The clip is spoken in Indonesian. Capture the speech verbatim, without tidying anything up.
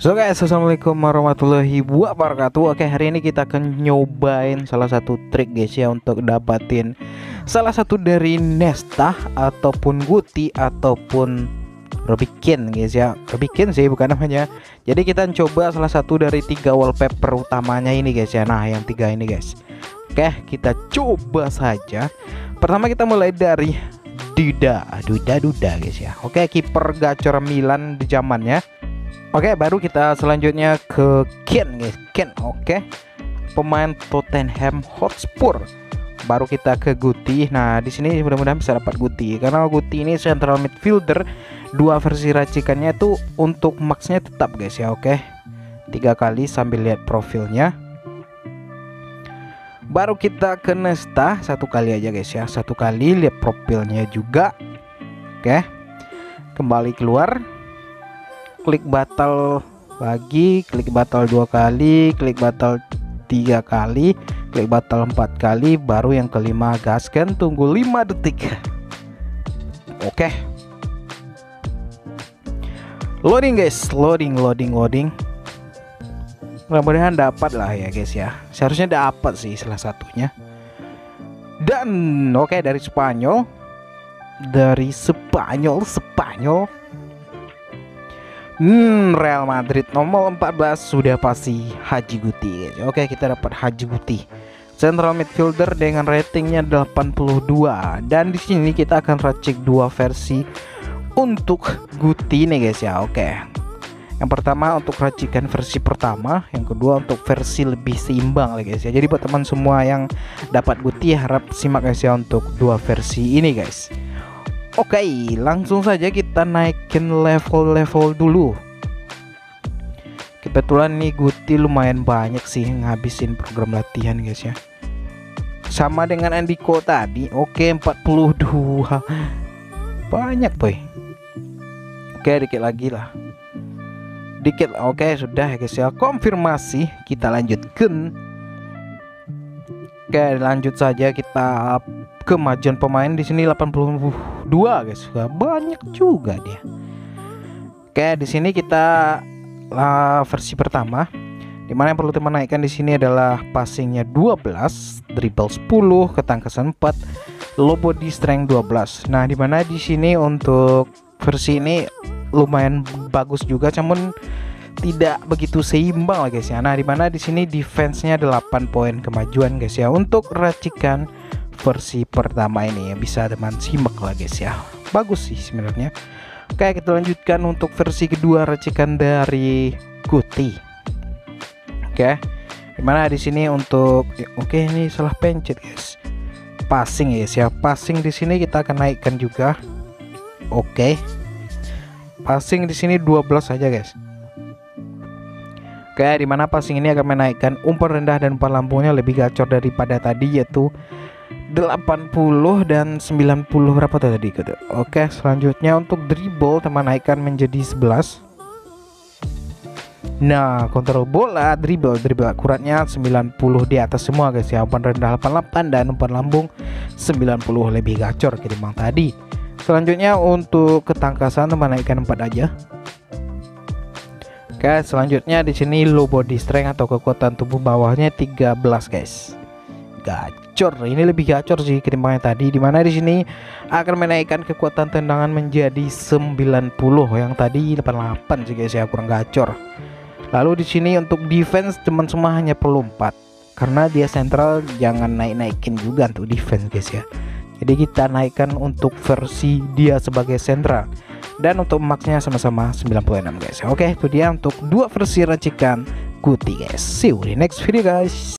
So guys, assalamualaikum warahmatullahi wabarakatuh. Oke, hari ini kita akan nyobain salah satu trik guys ya, untuk dapatin salah satu dari Nesta ataupun Guti ataupun Rubikin guys ya. Rubikin sih bukan namanya. Jadi kita coba salah satu dari tiga wallpaper utamanya ini guys ya. Nah, yang tiga ini guys. Oke, kita coba saja. Pertama kita mulai dari Duda, Duda, Duda guys ya. Oke, kiper gacor Milan di zamannya. Oke, baru kita selanjutnya ke Ken guys, Ken. Oke, pemain Tottenham Hotspur. Baru kita ke Guti. Nah, di sini mudah-mudahan bisa dapat Guti karena Guti ini central midfielder. Dua versi racikannya itu untuk maxnya tetap guys ya. Oke, tiga kali sambil lihat profilnya. Baru kita ke Nesta, satu kali aja guys ya, satu kali lihat profilnya juga. Oke, kembali keluar. Klik batal lagi, klik batal dua kali, klik batal tiga kali, klik batal empat kali, baru yang kelima gaskan, tunggu lima detik. Oke, loading guys, loading loading loading. Mudah-mudahan dapat lah ya guys ya, seharusnya dapat sih salah satunya. Dan oke, dari Spanyol, dari Spanyol Spanyol Hmm, Real Madrid nomor empat belas sudah pasti Haji Guti guys. Oke, kita dapat Haji Guti, central midfielder dengan ratingnya delapan puluh dua. Dan di sini kita akan racik dua versi untuk Guti nih guys ya. Oke, yang pertama untuk racikan versi pertama, yang kedua untuk versi lebih seimbang lah guys ya. Jadi buat teman semua yang dapat Guti, harap simak guys ya untuk dua versi ini guys. Oke, langsung saja kita naikin level-level dulu. Kebetulan nih Guti lumayan banyak sih ngabisin program latihan guys ya. Sama dengan Andiko tadi. Oke, empat puluh dua. Banyak boy. Oke, dikit lagi lah. Dikit. Oke, sudah ya guys ya. Konfirmasi, kita lanjutkan. Oke, lanjut saja kita kemajuan pemain di sini delapan puluh dua guys. Banyak juga dia. Oke, di sini kita uh, versi pertama, dimana yang perlu teman naikkan di sini adalah passingnya dua belas, dribble sepuluh, ketangkasan empat, low body strength dua belas. Nah, dimana di sini untuk versi ini lumayan bagus juga, namun tidak begitu seimbang lah guys ya. Nah, dimana di sini defense-nya delapan poin kemajuan guys ya untuk racikan versi pertama ini ya. Bisa teman simak lah guys ya, bagus sih sebenarnya. Oke, kita lanjutkan untuk versi kedua racikan dari Guti. Oke, dimana di sini untuk oke ini salah pencet guys, passing guys ya. Passing di sini kita akan naikkan juga. Oke, passing di sini dua belas saja guys. Oke, dimana passing ini akan menaikkan umpan rendah dan umpan lambungnya lebih gacor daripada tadi, yaitu delapan puluh dan sembilan puluh berapa tadi gitu. Oke, selanjutnya untuk dribble teman naikkan menjadi sebelas. Nah, kontrol bola, dribble dribble akuratnya sembilan puluh di atas semua guys ya. Umpan rendah delapan puluh delapan dan umpan lambung sembilan puluh, lebih gacor ketimbang tadi. Selanjutnya untuk ketangkasan teman naikkan empat aja. Oke, selanjutnya di sini low body strength atau kekuatan tubuh bawahnya tiga belas guys. Gacor, ini lebih gacor sih ketimbang yang tadi, dimana di sini akan menaikkan kekuatan tendangan menjadi sembilan puluh, yang tadi delapan puluh delapan sih guys ya, kurang gacor. Lalu di sini untuk defense teman semua hanya perlu empat, karena dia central, jangan naik-naikin juga untuk defense guys ya. Jadi kita naikkan untuk versi dia sebagai central. Dan untuk maxnya sama-sama sembilan puluh enam guys. Oke, itu dia untuk dua versi racikan Guti guys. See you di next video guys.